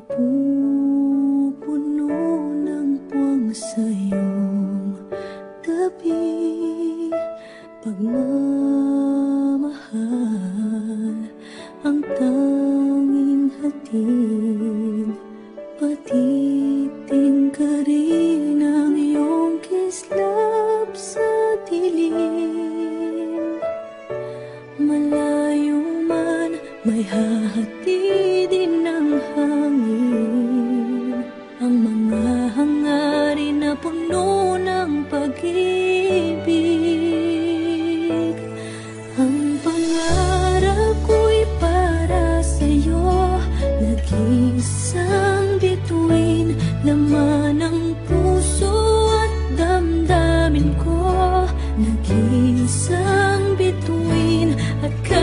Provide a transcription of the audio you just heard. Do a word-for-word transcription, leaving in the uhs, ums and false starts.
pupuno ng puwang sa iyong tabi. Pagmamahal ang tanging hatid, patiting ka rin ang iyong kislap sa dilim. Malayo man, may hahatidin ng hangin, ang mga hangarin na puno ng pag-ibig. Ang pangarap ko'y para sa'yo, nag-iisang bituin, laman ng puso at damdamin ko. Nag-iisang bituin at